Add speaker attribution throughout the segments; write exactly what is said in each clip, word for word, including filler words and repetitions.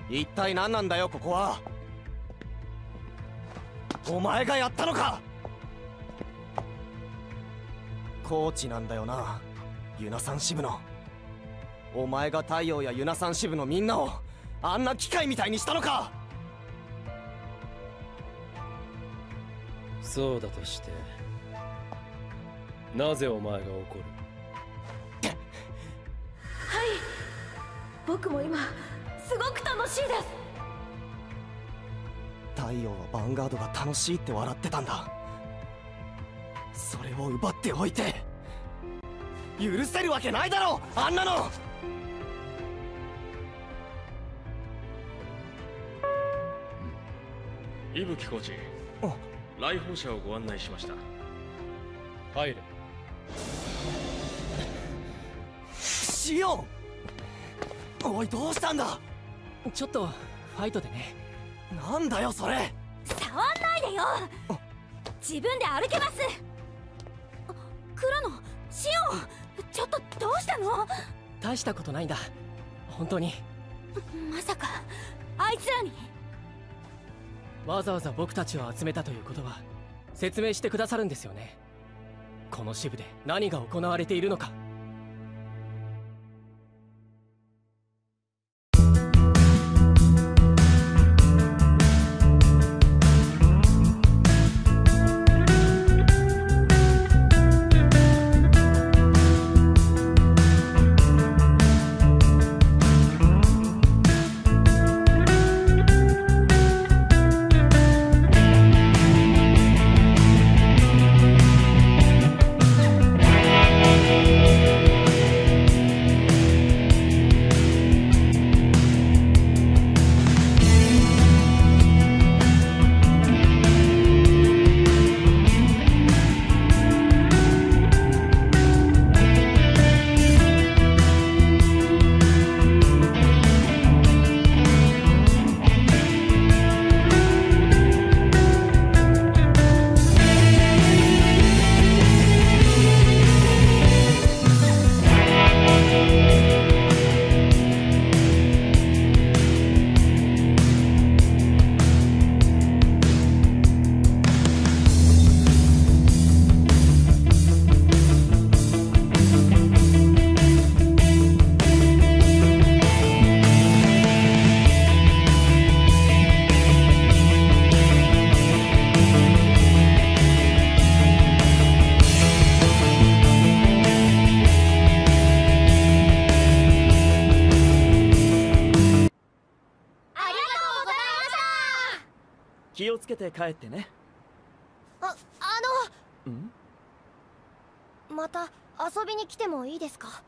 Speaker 1: 一体何なんだよここは。お前がやったのか。コーチなんだよな、ユナさん支部の。お前が太陽やユナさん支部のみんなをあんな機械みたいにしたのか。
Speaker 2: そうだとしてなぜお前が怒る。
Speaker 3: はい、僕も今すごく楽しいです。
Speaker 1: 太陽はヴァンガードが楽しいって笑ってたんだ。それを奪っておいて許せるわけないだろあんなの。
Speaker 4: 伊吹コーチ、来訪者をご案内しました。
Speaker 2: 入れ。
Speaker 1: シオン、おいどうしたんだ。
Speaker 5: ちょっとファイトでね。
Speaker 1: なんだよそれ。
Speaker 3: 触んないでよ。自分で歩けます。黒野、シオン、ちょっとどうしたの。
Speaker 5: 大したことないんだ本当に。
Speaker 3: まさかあいつらに。
Speaker 5: わざわざ僕たちを集めたということは説明してくださるんですよね。この支部で何が行われているのか。
Speaker 6: 気をつけて帰ってね。
Speaker 3: あ、あの
Speaker 6: ん
Speaker 3: また遊びに来てもいいですか。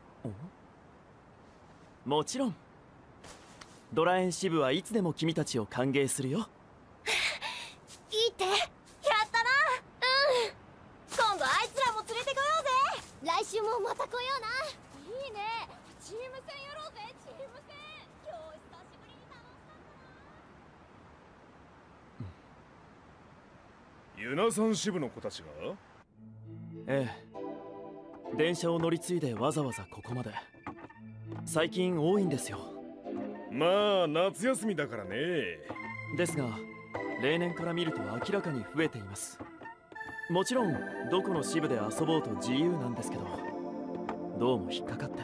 Speaker 6: もちろん。ドラエン支部はいつでも君たちを歓迎するよ。
Speaker 3: いいってやったな。うん、今度あいつらも連れてこようぜ。来週もまた来ような。いいね、チーム戦やろうぜ。チーム戦今日久しぶりに楽しかったな。
Speaker 7: ユナさん支部の子たちが。
Speaker 6: ええ、電車を乗り継いでわざわざここまで。最近多いんですよ。
Speaker 7: まあ夏休みだからね。
Speaker 6: ですが例年から見ると明らかに増えています。もちろんどこの支部で遊ぼうと自由なんですけど、どうも引っかかって。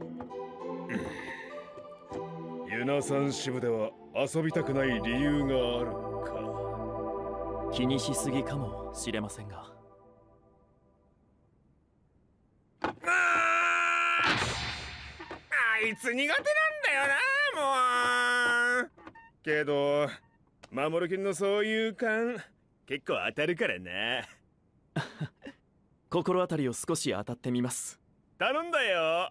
Speaker 7: ユナさん支部では遊びたくない理由があるか。
Speaker 6: 気にしすぎかもしれませんが。
Speaker 7: あいつ苦手なんだよなもう。けど守君のそういう感結構当たるからな。
Speaker 6: 心当たりを少し当たってみます。
Speaker 7: 頼んだよ。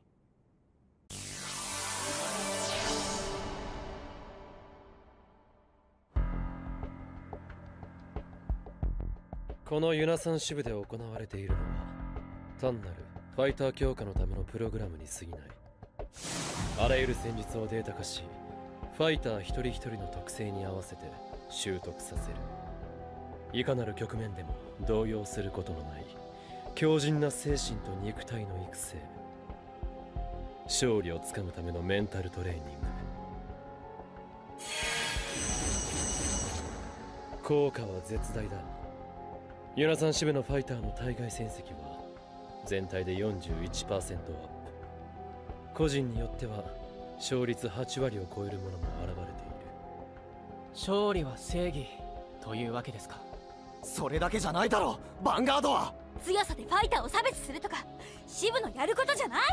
Speaker 2: このユナさん支部で行われているのは単なるファイター強化のためのプログラムに過ぎない。あらゆる戦術をデータ化し、ファイター一人一人の特性に合わせて習得させる。いかなる局面でも動揺することのない強靭な精神と肉体の育成、勝利をつかむためのメンタルトレーニング。 効果は絶大だ。ユナさん支部のファイターの対外戦績は全体で よんじゅういちパーセント アップ。個人によっては勝率はち割を超えるものも現れている。
Speaker 5: 勝利は正義というわけですか。
Speaker 1: それだけじゃないだろヴァンガードは。
Speaker 3: 強さでファイターを差別するとか支部のやることじゃない。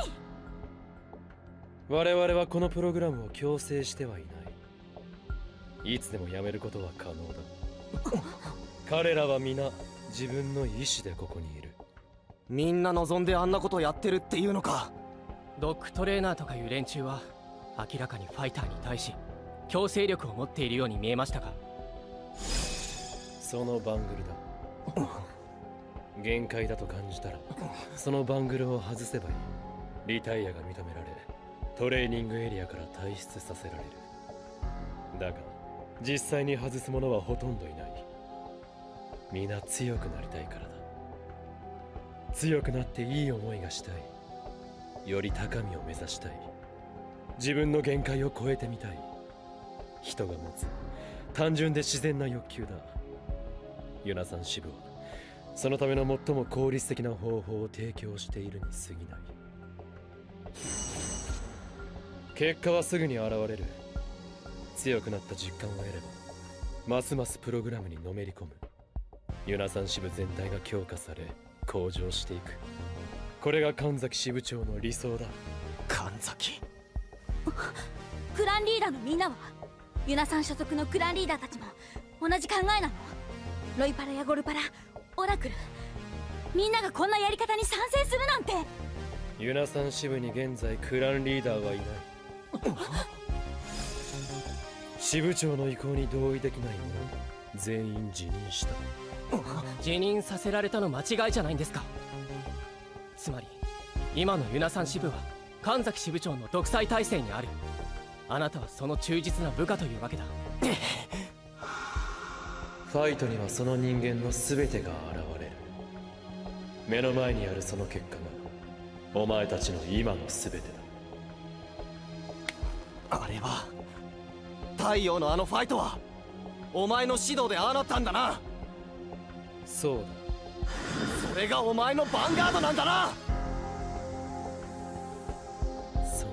Speaker 2: 我々はこのプログラムを強制してはいない。いつでもやめることは可能だ。彼らは皆自分の意志でここにいる。
Speaker 1: みんな望んであんなことやってるっていうのか。
Speaker 5: ドッグトレーナーとかいう連中は明らかにファイターに対し強制力を持っているように見えましたが。
Speaker 2: そのバングルだ。限界だと感じたらそのバングルを外せばいい。リタイアが認められトレーニングエリアから退出させられる。だが実際に外す者はほとんどいない。皆強くなりたいからだ。強くなっていい思いがしたい。より高みを目指したい。自分の限界を超えてみたい。人が持つ単純で自然な欲求だ。ユナさん支部はそのための最も効率的な方法を提供しているに過ぎない。結果はすぐに現れる。強くなった実感を得ればますますプログラムにのめり込む。ユナさん支部全体が強化され向上していく。これが神崎支部長の理想だ。
Speaker 1: 神崎
Speaker 3: クランリーダーのみんなはユナさん所属のクランリーダーたちも同じ考えなの。ロイパラやゴルパラ、オラクル、みんながこんなやり方に賛成するなんて。
Speaker 2: ユナさん支部に現在クランリーダーはいない。支部長の意向に同意できない者全員辞任した。
Speaker 5: 辞任させられたの間違いじゃないんですか。つまり今のユナさん支部は神崎支部長の独裁体制にある。あなたはその忠実な部下というわけだ。
Speaker 2: ファイトにはその人間の全てが現れる。目の前にあるその結果がお前たちの今の全てだ。
Speaker 1: あれは太陽のあのファイトはお前の指導でああなったんだな。
Speaker 2: そうだ。
Speaker 1: それがお前のヴァンガードなんだな。
Speaker 2: そう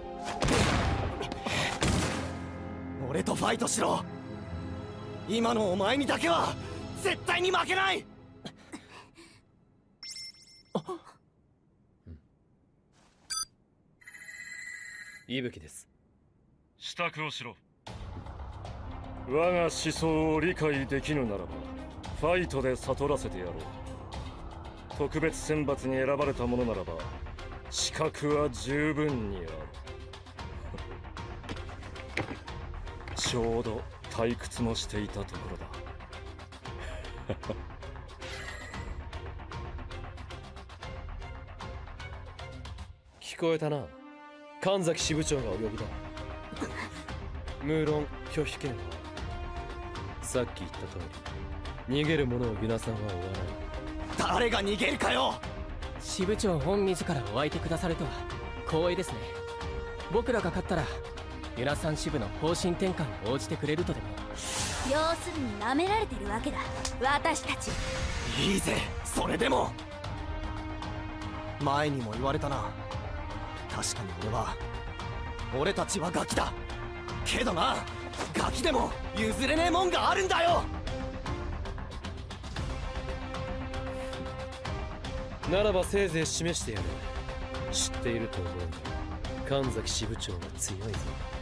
Speaker 1: だ。俺とファイトしろ。今のお前にだけは絶対に負けない。
Speaker 2: 伊吹です。
Speaker 4: 支度をしろ。我が思想を理解できぬならばファイトで悟らせてやろう。特別選抜に選ばれた者ならば資格は十分にある。ちょうど退屈もしていたところだ。
Speaker 2: 聞こえたな。神崎支部長がお呼びだ。無論拒否権はさっき言った通り逃げる者をユナさんは追わない。
Speaker 1: 誰が逃げるかよ。
Speaker 5: 支部長本自らお相手くださるとは光栄ですね。僕らが勝ったらユナさん支部の方針転換に応じてくれるとでも。
Speaker 3: 要するに舐められてるわけだ私たち。
Speaker 1: いいぜそれでも。前にも言われたな。確かに俺は俺たちはガキだけどな、ガキでも譲れねえもんがあるんだよ。
Speaker 2: ならばせいぜい示してやる。知っていると思うが神崎支部長は強いぞ。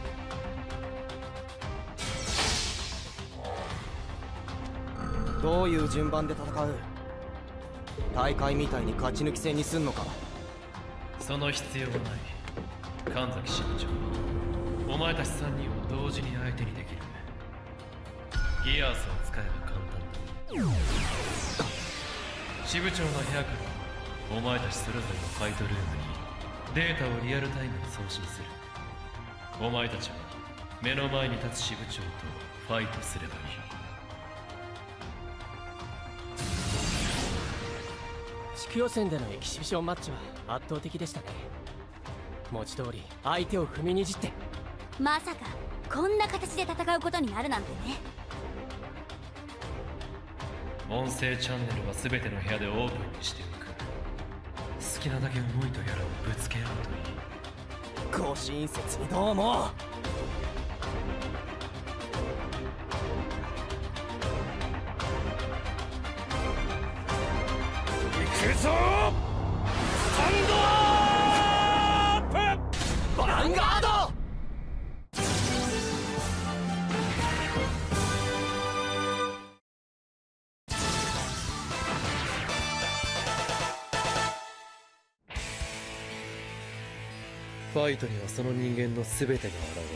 Speaker 1: どういう順番で戦う。大会みたいに勝ち抜き戦にすんのか。
Speaker 2: その必要はない。神崎支部長はお前たちさんにんを同時に相手にできる。ギアースを使えば簡単だ。支部長の部屋からお前たちそれぞれのファイトルームにデータをリアルタイムに送信する。お前たちは目の前に立つ支部長とファイトすればいい。
Speaker 5: 地区予選でのエキシビションマッチは圧倒的でしたね。文字通り相手を踏みにじって。
Speaker 3: まさかこんな形で戦うことになるなんてね。
Speaker 2: 音声チャンネルは全ての部屋でオープンにしておく。好きなだけ思いとやらをぶつけ合うといい。
Speaker 1: ご親切にどうも。
Speaker 4: 行くぞー！スタンドアップ！
Speaker 1: ヴァンガード！
Speaker 2: ファイトにはその人間の全てが現れる。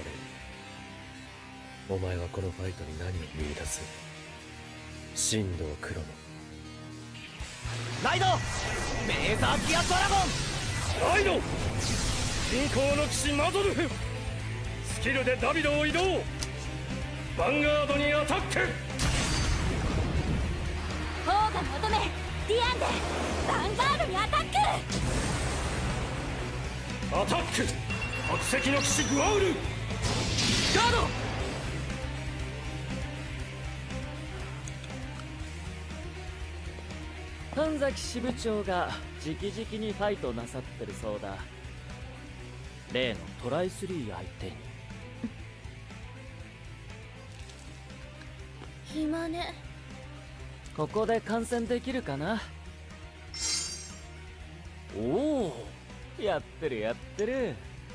Speaker 2: お前はこのファイトに何を見出す？神道クロノ。
Speaker 1: ライドメーザーギアドラゴン。
Speaker 4: ライド銀行の騎士マゾルフ。スキルでダビドを移動。ヴァンガードにアタック。
Speaker 3: 王が求めディアンでヴァンガードにアタック。
Speaker 4: アタック。白石の騎士グアウル。
Speaker 1: ガード。
Speaker 6: 神崎支部長が直々にファイトなさってるそうだ。例のトライスリー相手に。
Speaker 3: 暇ね。
Speaker 6: ここで観戦できるかな。おお、やってるやってる。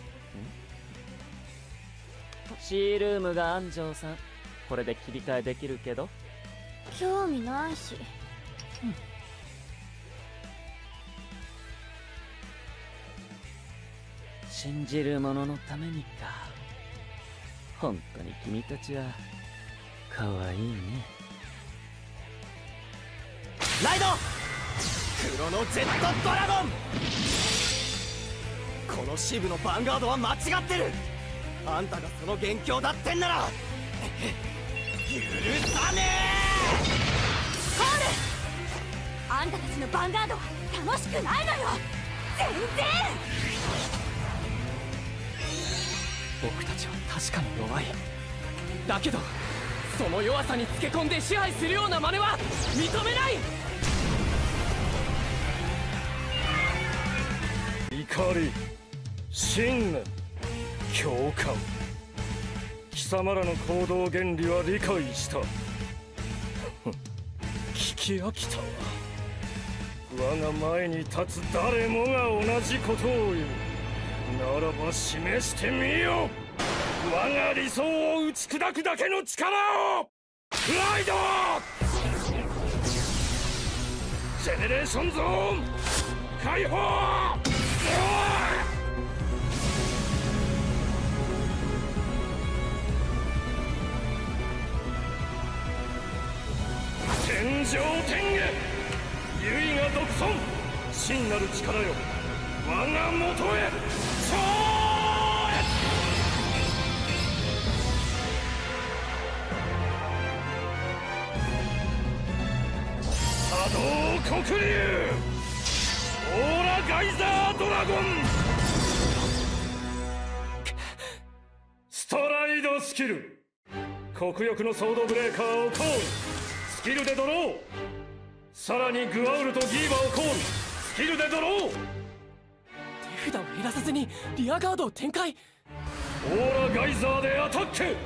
Speaker 6: シールームが安城さん。これで切り替えできるけど。
Speaker 3: 興味ないし。
Speaker 6: うん、信じる者のためにか。本当に君たちは可愛いね。
Speaker 1: ライドクロノジェットドラゴン。この支部のヴァンガードは間違ってる。あんたがその元凶だってんなら許さねえ。
Speaker 3: コール、あんたたちのヴァンガードは楽しくないのよ。全然。
Speaker 5: 僕たちは確かに弱い。だけどその弱さにつけ込んで支配するような真似は認めない。
Speaker 4: 怒り、信念、共感。貴様らの行動原理は理解した。聞き飽きたわ。我が前に立つ誰もが同じことを言う。ならば示してみよ。我が理想を打ち砕くだけの力を。ライドジェネレーションゾーン解放。天上天下、唯我独尊。真なる力よ、我が元へ超越。波動黒竜オーラガイザードラゴン。ストライドスキル、黒翼のソードブレーカーをコール。スキルでドロー。さらにグアウルとギーバをコール。スキルでドロー。
Speaker 5: 手札を減らさずにリアガードを展開。
Speaker 4: オーラガイザーでアタック。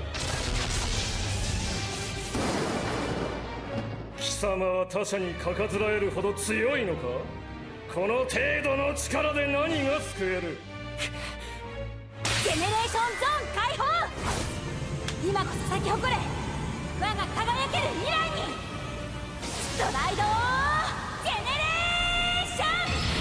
Speaker 4: 貴様は他者にかかずらえるほど強いのか。この程度の力で何が救える。
Speaker 3: ジェネレーションゾーン解放。今こそ咲き誇れ我が輝ける未来に。ストライドジェネレーシ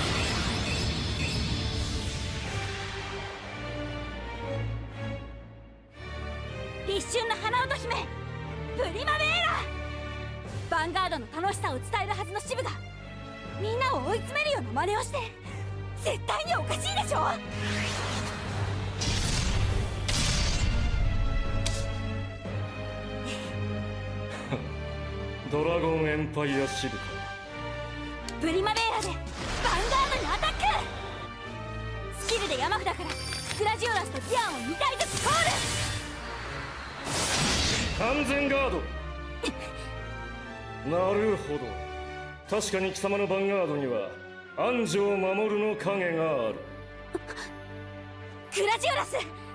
Speaker 3: ョン。立春の花乙姫プリマベーラ。ヴァンガードの楽しさを伝えるはずの支部がみんなを追い詰めるような真似をして絶対におかしいでしょ。
Speaker 4: ドラゴンエンパイア支部か。
Speaker 3: プリマベーラでヴァンガードにアタック。スキルで山札からスクラジオラスとディアンをに体ずつコール。
Speaker 4: 完全ガード。なるほど、確かに貴様のヴァンガードには暗城守の影がある。
Speaker 3: グラジオラス。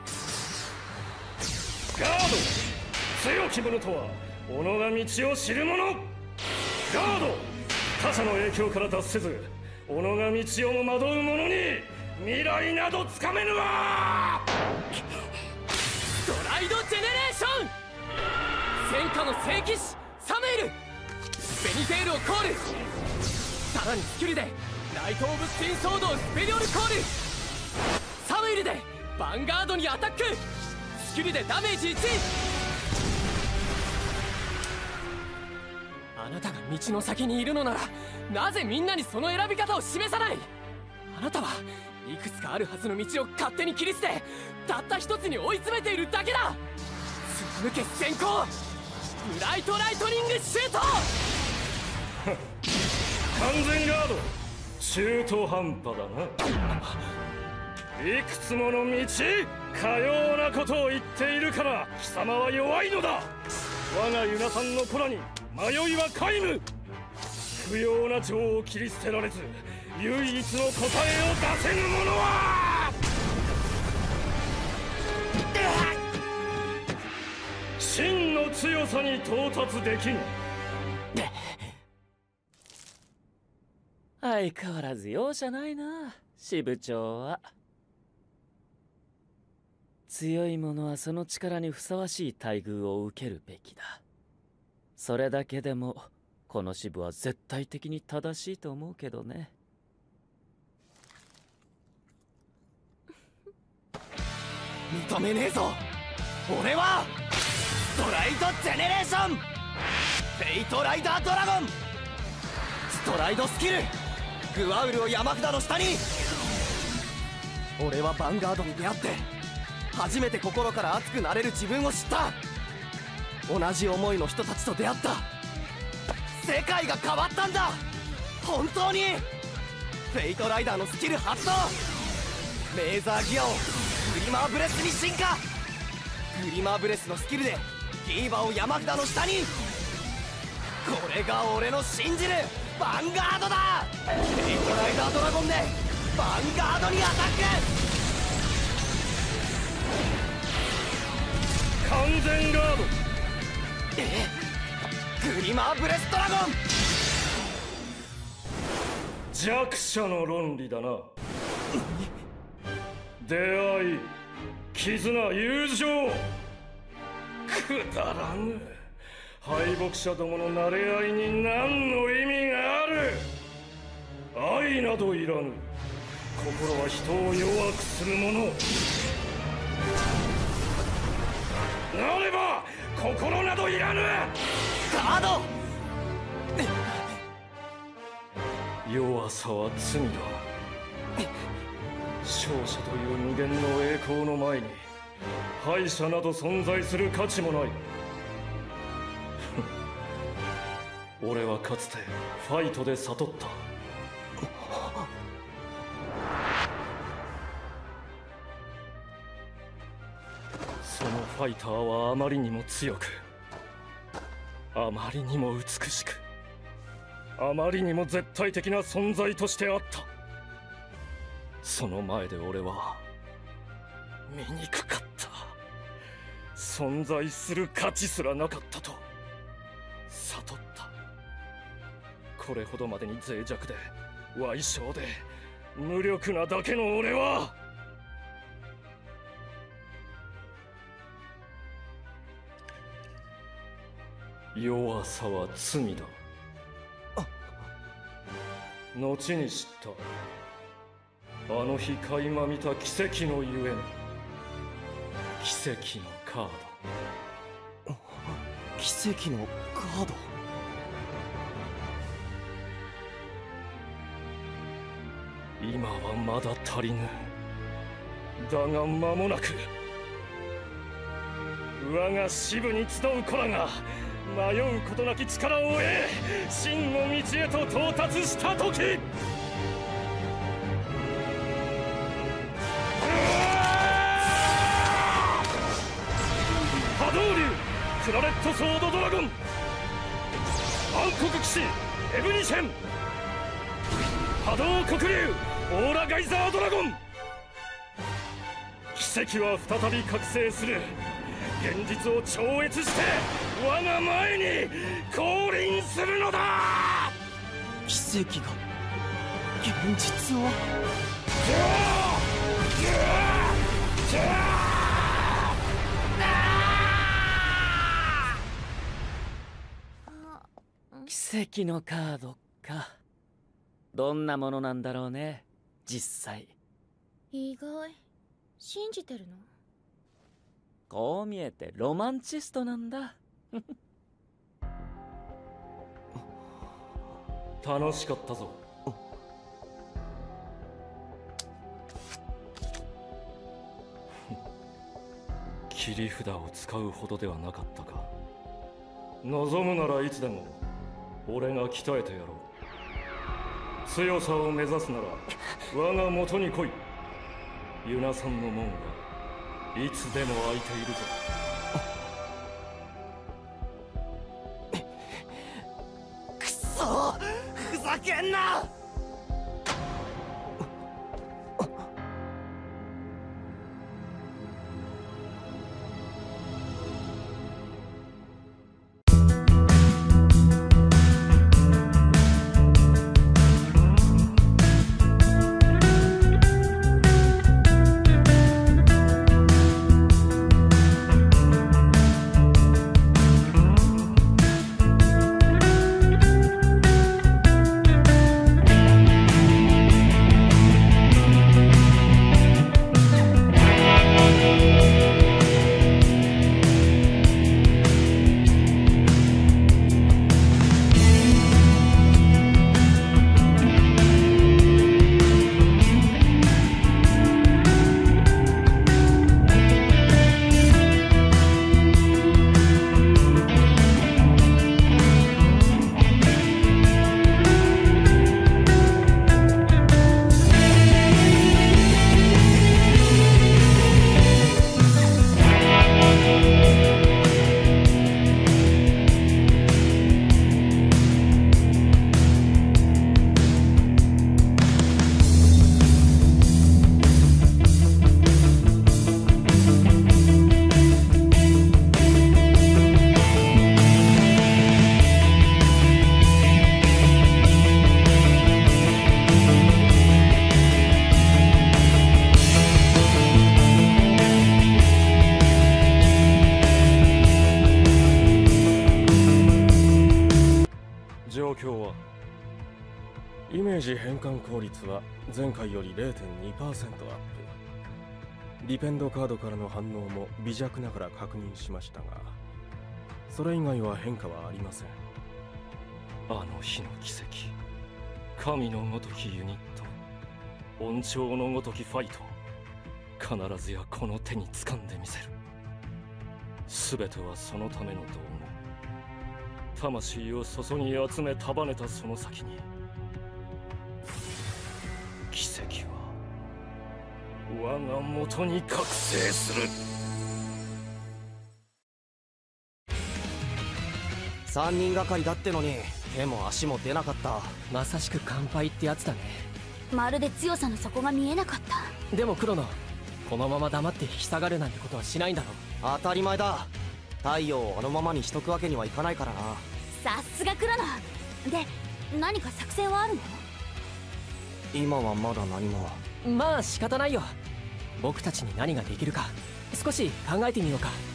Speaker 4: ガード、強き者とは己が道を知る者。ガード、他者の影響から脱せず己が道をも惑う者に未来などつかめぬわ。
Speaker 5: ストライドジェネレーション。戦火の聖騎士サムエル、ベニゼールをコール。さらにスキルでナイト・オブ・ツインソードをスペリオルコール。サムエルでヴァンガードにアタック。スキルでダメージいち。あなたが道の先にいるのならなぜみんなにその選び方を示さない。あなたはいくつかあるはずの道を勝手に切り捨てたった一つに追い詰めているだけだ。貫け先行ブライトライトニングシュート。
Speaker 4: 完全ガード、中途半端だな。いくつもの道、かようなことを言っているから貴様は弱いのだ。我がユナさんの子らに迷いは皆無。不要な情を切り捨てられず唯一の答えを出せぬ者は真の強さに到達できん。
Speaker 6: 相変わらず容赦ないな、支部長は。強い者はその力にふさわしい待遇を受けるべきだ。それだけでもこの支部は絶対的に正しいと思うけどね。
Speaker 1: 認めねえぞ。俺はストライドジェネレーション、フェイトライダードラゴン。ストライドスキルグワウルを山札の下に。俺はヴァンガードに出会って初めて心から熱くなれる自分を知った。同じ思いの人たちと出会った。世界が変わったんだ本当に。フェイトライダーのスキル発動。レーザーギアをグリマーブレスに進化。グリマーブレスのスキルでギーバを山札の下に。これが俺の信じるヴァンガードだ。フェイトライダードラゴンでヴァンガードにアタック。
Speaker 4: 完全ガード。
Speaker 1: えグリマーブレスドラゴン。
Speaker 4: 弱者の論理だな。出会い、絆、友情、くだらぬ。敗北者どもの馴れ合いに何の意味がある。愛などいらぬ。心は人を弱くするもの。なれば心などいらぬ。
Speaker 1: ガード。
Speaker 4: 弱さは罪だ。勝者という無限の栄光の前に敗者など存在する価値もない。俺はかつてファイトで悟った。そのファイターはあまりにも強く、あまりにも美しく、あまりにも絶対的な存在としてあった。その前で俺は醜かった。存在する価値すらなかったと悟った。これほどまでに脆弱で矮小で無力なだけの俺は、弱さは罪だ。後に知った。あの日垣間見た奇跡のゆえん、奇跡のカード。
Speaker 1: 奇跡のカード。
Speaker 4: 今はまだ足りぬ。だが間もなく我が支部に集う子らが迷うことなき力を得真の道へと到達した時、波動流プラネットソードドラゴン、暗黒騎士エブニシェン、波動黒竜オーラガイザードラゴン。奇跡は再び覚醒する。現実を超越して我が前に降臨するのだ。
Speaker 5: 奇跡が現実を。
Speaker 6: 奇跡のカードか。どんなものなんだろうね実際。
Speaker 3: 意外。信じてるの？
Speaker 6: こう見えてロマンチストなんだ。
Speaker 4: 楽しかったぞ。切り札を使うほどではなかったか。望むならいつでも俺が鍛えてやろう。強さを目指すなら我が元に来い。ユナさんの門はいつでも開いているぞ。
Speaker 1: くそ、ふざけんな。
Speaker 8: イメージ変換効率は前回より れいてんにパーセント アップ。ディペンドカードからの反応も微弱ながら確認しましたが、それ以外は変化はありません。
Speaker 4: あの日の奇跡、神のごときユニット、恩寵のごときファイト、必ずやこの手に掴んでみせる。全てはそのための道具。魂を注ぎ集め束ねたその先に、奇跡は我が元に覚醒する。
Speaker 1: 三人がかりだってのに手も足も出なかった。
Speaker 5: まさしく乾杯ってやつだね。
Speaker 3: まるで強さの底が見えなかった。
Speaker 5: でもクロノ、このまま黙って引き下がるなんてことはしないんだろ。
Speaker 1: 当たり前だ。太陽をあのままにしとくわけにはいかないからな。
Speaker 3: さすがクロノ。で、何か作戦はあるの？
Speaker 1: 今はまだ何も。
Speaker 5: まあ仕方ないよ。僕たちに何ができるか少し考えてみようか。